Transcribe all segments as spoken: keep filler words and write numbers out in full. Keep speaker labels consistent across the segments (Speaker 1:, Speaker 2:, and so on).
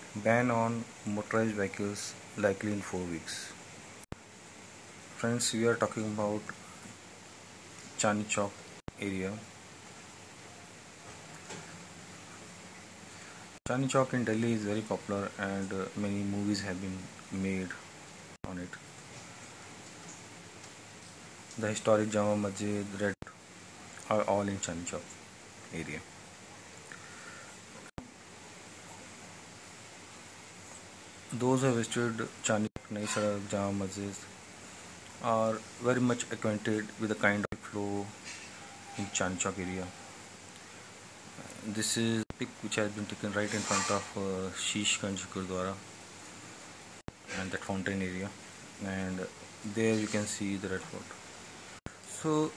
Speaker 1: Ban on motorized vehicles likely in four weeks. Friends, we are talking about Chandni Chowk area. Chandni Chowk in Delhi is very popular and uh, many movies have been made on it. The historic Jama Masjid, Red are all in Chandni Chowk area. Those who have visited Chandni Chowk, Nai Sarak, Jama Masjid are very much acquainted with the kind of flow in Chandni Chowk area. This is a pic which has been taken right in front of uh, Shishganj Gurdwara and that fountain area, and there you can see the Red Fort. So,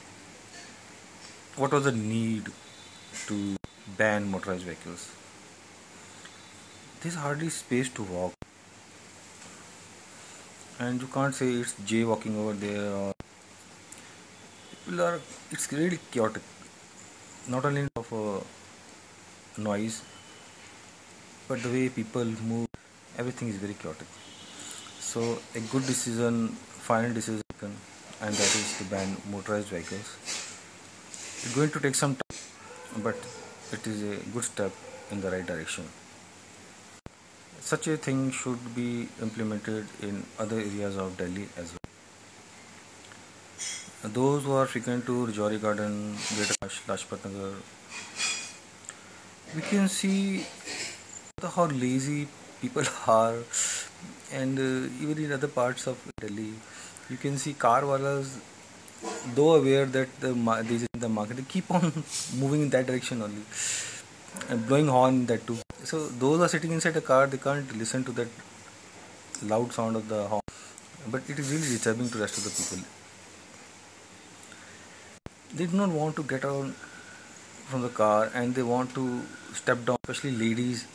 Speaker 1: what was the need to ban motorized vehicles? There's hardly space to walk, and you can't say it's jaywalking over there. Or people are. It's really chaotic. Not only of uh, noise, but the way people move, everything is very chaotic. So, a good decision, final decision, and that is to ban motorized vehicles. It's going to take some time, but it is a good step in the right direction. Such a thing should be implemented in other areas of Delhi as well. Those who are frequent to Rajouri Garden, Greater Lajpat Nagar, we can see how lazy people are, and uh, even in other parts of Delhi, you can see car walas, though aware that the these in the market, they keep on moving in that direction only, and blowing horn that too. So those are sitting inside a car, they can't listen to that loud sound of the horn, but it is really disturbing to rest of the people. They do not want to get out from the car and they want to step down, especially ladies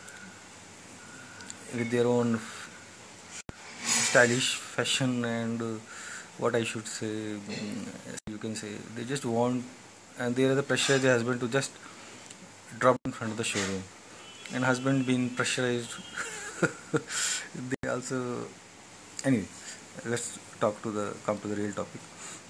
Speaker 1: with their own stylish fashion and uh, what I should say, mm, you can say they just want, and there is the pressure the husband to just drop in front of the showroom, and husband being pressurized. They also, anyway, let's talk to the come to the real topic.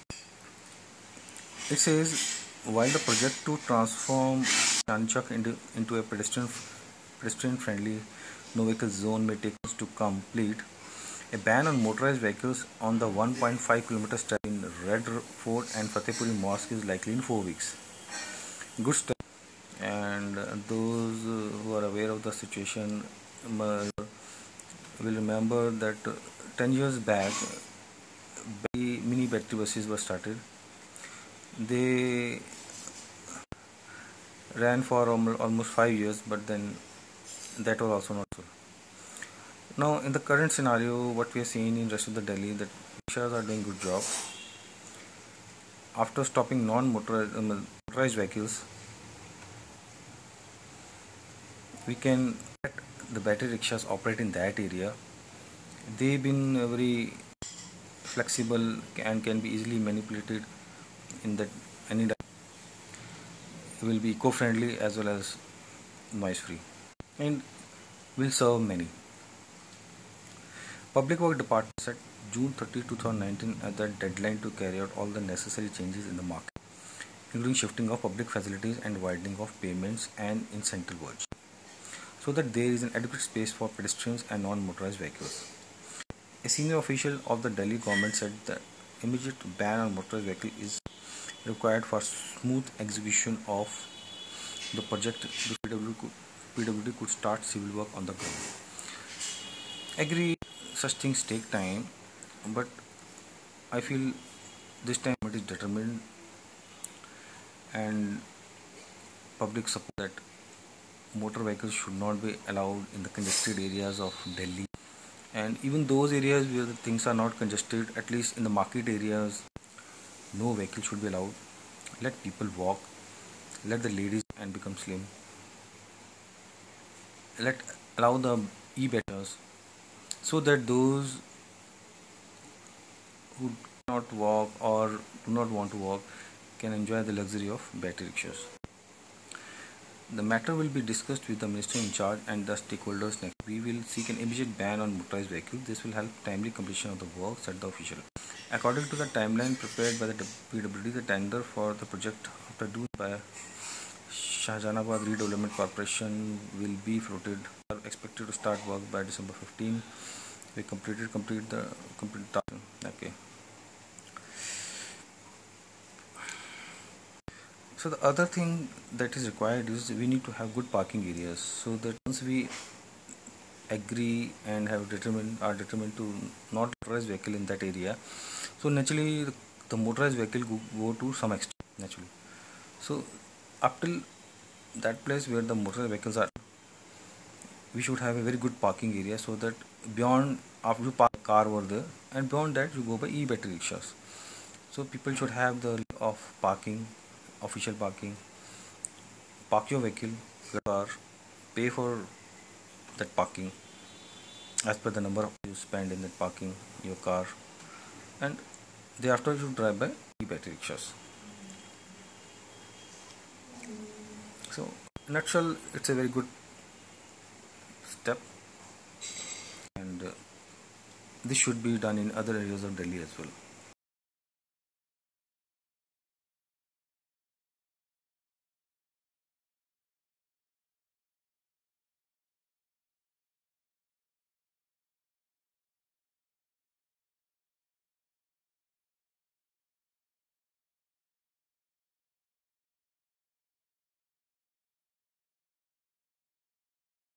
Speaker 1: It says while the project to transform Chanchak into, into a pedestrian pedestrian friendly no vehicle zone may take us to complete, a ban on motorized vehicles on the one point five kilometer stretch in Red Fort and Fatehpuri Mosque is likely in four weeks. Good step, and those who are aware of the situation will remember that ten years back, mini battery buses were started. They ran for almost five years, but then that was also not so. Now, in the current scenario, what we are seeing in rest of the Delhi, that rickshaws are doing good job. After stopping non-motorized um, motorized vehicles, we can let the battery rickshaws operate in that area. They've been uh, very flexible and can be easily manipulated in that any direction. Will be eco-friendly as well as noise-free, and will serve many. Public Works Department set June thirtieth, twenty nineteen as the deadline to carry out all the necessary changes in the market, including shifting of public facilities and widening of payments and incentive verge, so that there is an adequate space for pedestrians and non-motorized vehicles. A senior official of the Delhi government said the immediate ban on motorized vehicles is required for smooth execution of the project. The P W D could, P W D could start civil work on the ground. Agree, such things take time, but I feel this time it is determined and public support that motor vehicles should not be allowed in the congested areas of Delhi, and even those areas where the things are not congested, at least in the market areas, no vehicle should be allowed. Let people walk, let the ladies and become slim, let allow the e-betters, so that those who do not walk or do not want to walk can enjoy the luxury of battery rickshaws. The matter will be discussed with the minister in charge and the stakeholders next. We will seek an immediate ban on motorized vehicles. This will help timely completion of the work, said the official. According to the timeline prepared by the P W D, the tender for the project after due by Shahjahanabad Redevelopment Corporation will be floated. Are expected to start work by December fifteenth. We completed complete the complete task. Okay. So the other thing that is required is we need to have good parking areas, so that once we agree and have determined are determined to not motorized vehicle in that area, so naturally the, the motorized vehicle go, go to some extent naturally. So up till that place where the motorized vehicles are, we should have a very good parking area, so that beyond after you park a car over there, and beyond that you go by e-battery rickshaws. So people should have the of parking, official parking, park your vehicle, your car, pay for that parking as per the number of you spend in that parking your car, and thereafter you should drive by e-battery rickshaws. So in a nutshell, it's a very good step, and uh, this should be done in other areas of Delhi as well.